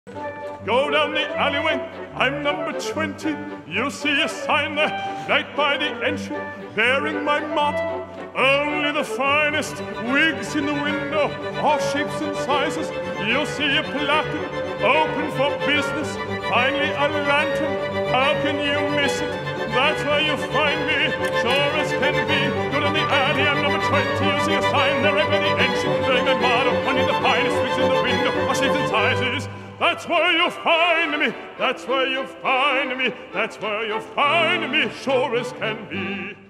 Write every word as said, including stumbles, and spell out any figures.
Go down the alleyway, I'm number twenty. You'll see a sign there, right by the entry, bearing my motto. Only the finest wigs in the window, all shapes and sizes. You'll see a placard, open for business. Finally a lantern, how can you miss it? That's where you'll find me, sure as can be. Go down the alley, I'm number twenty. You'll see a sign there, right by the entry, bearing my motto. Only the finest wigs in the window, all shapes and sizes. That's where you'll find me, that's where you'll find me, that's where you'll find me, sure as can be.